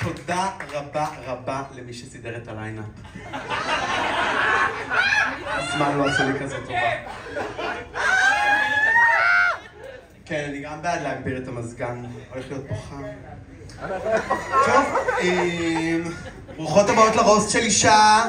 תודה רבה רבה למי שסידר את הליינאפ. הזמן לא עשו לי כזאת טובה. כן, אני גם בעד להגביר את המזגן. הולך להיות פה חם. טוב, ברוכות הבאות לרוסט של אישה.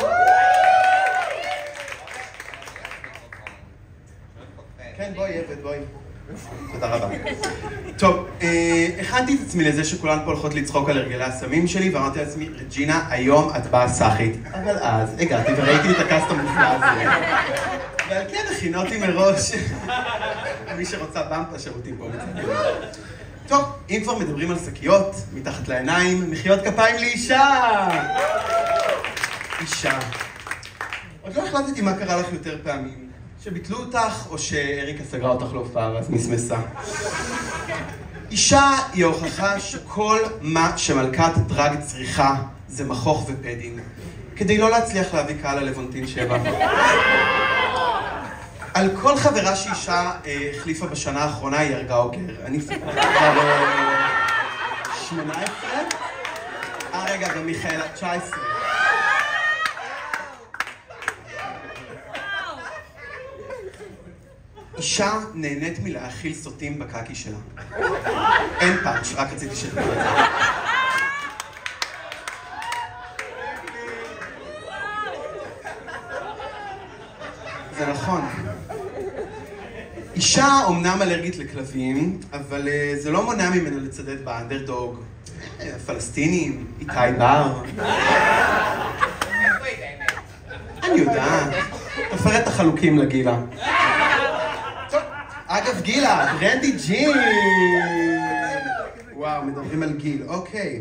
כן, בואי, עבד, בואי. תודה רבה. טוב, הכנתי את עצמי לזה שכולן פה הולכות לצחוק על הרגלי הסמים שלי, ואמרתי לעצמי, רג'ינה, היום את באה סאחית. אבל אז הגעתי וראיתי את הקאסט המופלא הזה. ועל כן הכינותי מראש. מי שרוצה באמפ לשירותים פה מצטער. טוב, אם כבר מדברים על שקיות, מתחת לעיניים, מחיאות כפיים לאישה! אישה. עוד לא החלטתי מה קרה לך יותר פעמים. שביטלו אותך, או שאריקה סגרה אותך להופעה, אז מסמסה. אישה היא ההוכחה שכל מה שמלכת דרג צריכה זה מכוך ופדינג, כדי לא להצליח להביא קהל ללוונטין 7. על כל חברה שאישה החליפה בשנה האחרונה היא הרגה אוגר. אני כבר 18? רגע, גם מיכאלה 19. אישה נהנית מלהאכיל סוטים בקקי שלה. אין פאנץ', רק רציתי שתדעו את זה. זה נכון. אישה אומנם אלרגית לכלבים, אבל זה לא מונע ממנו לצדד באנדרדוג. הפלסטינים, איתי בר. אני יודעת. תופרת את החלוקים לגילה. אגב, גילה, ברנדי ג'ין! וואו, מדברים על גיל, אוקיי.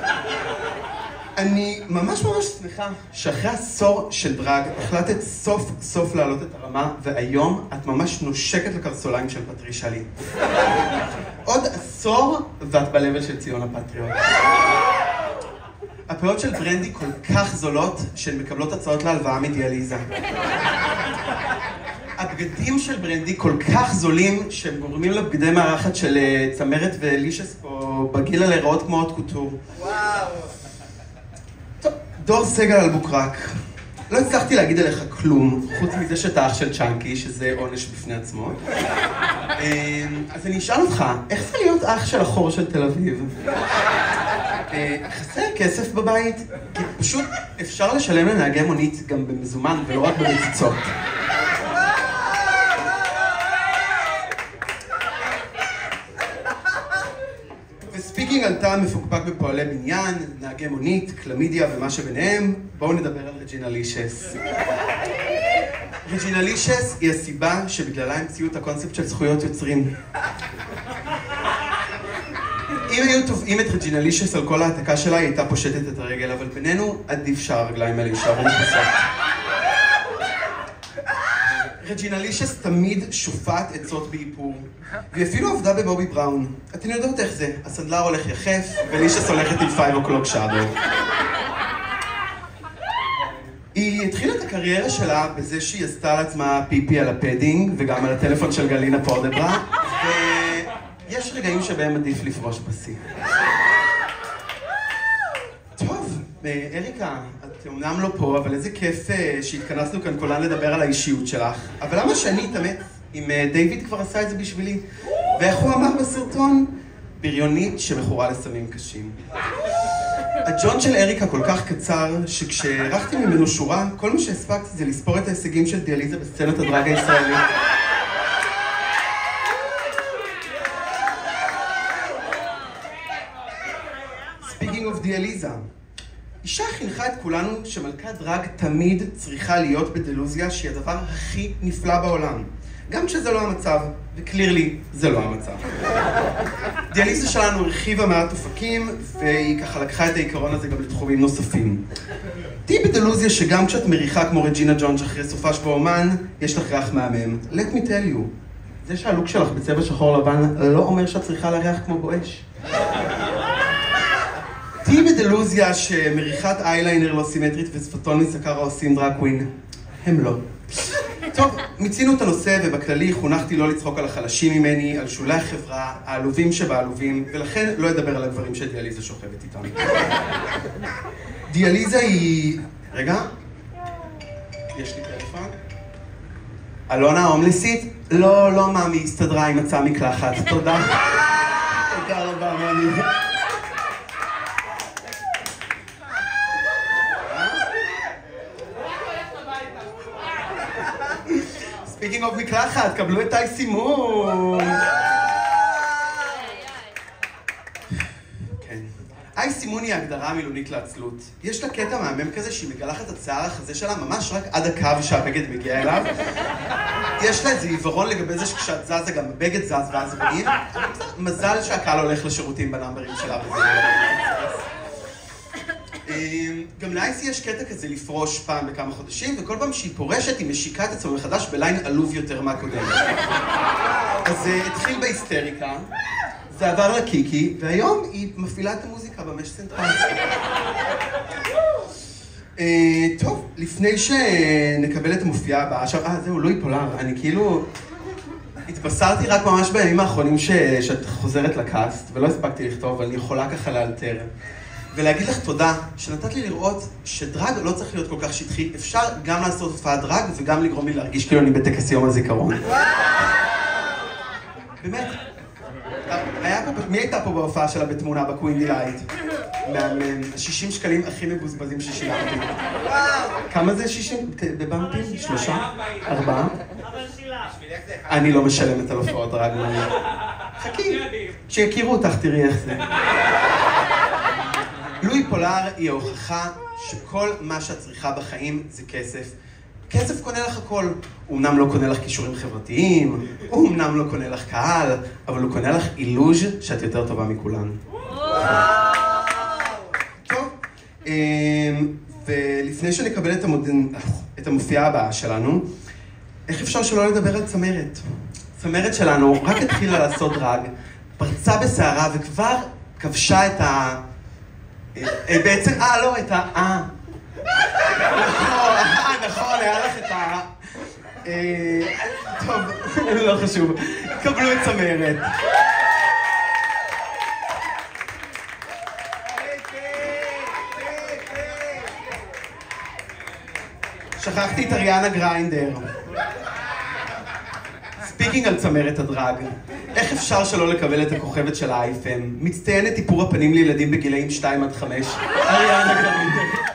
אני ממש שמחה שאחרי עשור של דרג החלטת סוף סוף להעלות את הרמה, והיום את ממש נושקת לקרסוליים של פטרישה לי. עוד עשור ואת בלבל של ציון הפטריוט. הפאות של ברנדי כל כך זולות שהן מקבלות הצעות להלוואה מדיאליזה. הבגדים של ברנדי כל כך זולים שהם גורמים לבגדי מערכת של צמרת ולישס פה בגיל להיראות כמו עוד קוטור. וואו. טוב, דור סגל על בוקרק. לא הצלחתי להגיד עליך כלום, חוץ מזה שאתה אח של צ'אנקי, שזה עונש בפני עצמו. אז אני אשאל אותך, איך זה להיות אח של החור של תל אביב? חסר כסף בבית? כי פשוט אפשר לשלם לנהגי מונית גם במזומן ולא רק במציצות. וספיקינג על טעם מפוקפק בפועלי בניין, נהגי מונית, קלמידיה ומה שביניהם, בואו נדבר על רג'ינה לישס. רג'ינה לישס היא הסיבה שבגללה המציאו את הקונספט של זכויות יוצרים. אם היו תובעים את רג'ינה לישס על כל העתקה שלה, היא הייתה פושטת את הרגל, אבל בינינו עדיף שהרגליים האלה יישארו מכוסות. רג'ינה לישס תמיד שופעת עצות באיפור, והיא אפילו עבדה בבובי בראון. אתן יודעות איך זה, הסנדלר הולך יחף, ולישס הולכת עם 5 o'clock shadow. היא התחילה את הקריירה שלה בזה שהיא עשתה לעצמה פיפי על הפדינג, וגם על הטלפון של גלינה פורדברה, ויש רגעים שבהם עדיף לפרוש בשיא. טוב, אריקה, את אומנם לא פה, אבל איזה כיף שהתכנסנו כאן כולן לדבר על האישיות שלך. אבל למה שאני אתאמץ? אם דיוויד כבר עשה את זה בשבילי. ואיך הוא אמר בסרטון? בריונית שמכורה לסמים קשים. הג'ון של אריקה כל כך קצר, שכשהערכתי ממנו שורה, כל מה שהספקתי זה לספור את ההישגים של דיאליזה בסצנת הדרג הישראלית. Speaking of דיאליזה. אישה חינכה את כולנו שמלכת דרג תמיד צריכה להיות בדלוזיה שהיא הדבר הכי נפלא בעולם. גם כשזה לא המצב, וקלירלי זה לא המצב. דיאליזה שלנו הרחיבה מעט אופקים, והיא ככה לקחה את העיקרון הזה גם לתחומים נוספים. תהי בדלוזיה שגם כשאת מריחה כמו רג'ינה ג'ונג' אחרי סופש באומן, יש לך ריח מהמם. Let me tell you, זה שהלוק שלך בצבע שחור לבן לא אומר שאת צריכה לריח כמו בואש. תהי בדלוזיה שמריחת אייליינר לא סימטרית ושפתון מסקרה עושים דרג קווין. הם לא. טוב, מיצינו את הנושא ובכללי חונכתי לא לצחוק על החלשים ממני, על שולי החברה, העלובים שבעלובים, ולכן לא אדבר על הדברים שדיאליזה שוכבת איתם. דיאליזה היא... רגע. יש לי טלפון. אלונה הומלסית? לא, מאמי, הסתדרה, היא מצאה מקלחת. תודה. תודה רבה, מאמי. ספיקינג אוף מקלחת, קבלו את טי סימון. כן. טי סימון היא הגדרה מילונית לעצלות. יש לה קטע מהמם כזה שהיא מגלחת את השיער החזה שלה ממש רק עד הקו שהבגד מגיע אליו. יש לה איזה עיוורון לגבי זה שכשאת זזה גם הבגד זז ואז רואים. מזל שהקהל הולך לשירותים בנאמברים שלה וזה. גם לאייסי יש קטע כזה לפרוש פעם בכמה חודשים, וכל פעם שהיא פורשת היא משיקה את עצמה מחדש בליין עלוב יותר מהקודם. אז זה התחיל בהיסטריקה, זה עבר לקיקי, והיום היא מפעילה את המוזיקה במש סנטרל. טוב, לפני שנקבל את המופיעה הבאה, עכשיו, זהו, לואי פולר, אני כאילו... התבשרתי רק ממש בימים האחרונים שאת חוזרת לקאסט, ולא הספקתי לכתוב, אבל אני יכולה ככה לאלתר. ולהגיד לך תודה שנתת לי לראות שדרג לא צריך להיות כל כך שטחי, אפשר גם לעשות הופעת דרג וגם לגרום לי להרגיש כאילו אני בטקס יום הזיכרון. באמת, מי הייתה פה בהופעה שלה בתמונה בקווין דילייט? מה-60 שקלים הכי מבוזבזים ששילמתי. כמה זה 60? בבמפים? 3? 4? אני לא משלמת על הופעות דרג. חכי, שיכירו אותך, תראי איך זה. לואי פולר היא ההוכחה שכל מה שאת צריכה בחיים זה כסף. כסף קונה לך הכל. הוא אמנם לא קונה לך כישורים חברתיים, הוא אמנם לא קונה לך קהל, אבל הוא קונה לך אילוז' שאת יותר טובה מכולן. טוב, ולפני שנקבל את המופיעה הבאה שלנו, איך אפשר שלא לדבר על צמרת? צמרת שלנו רק התחילה לעשות דרג, פרצה בסערה וכבר כבשה את ה... בעצם, לא, את ה... נכון, היה לך את ה... טוב, לא חשוב. קבלו את צמרת. שכחתי את אריאנה גריינדר. ספיקינג על צמרת הדרג. איך אפשר שלא לקבל את הכוכבת של ה-IFM? מצטיינת איפור הפנים לילדים בגילאים 2 עד 5. אריאנה גריינדר.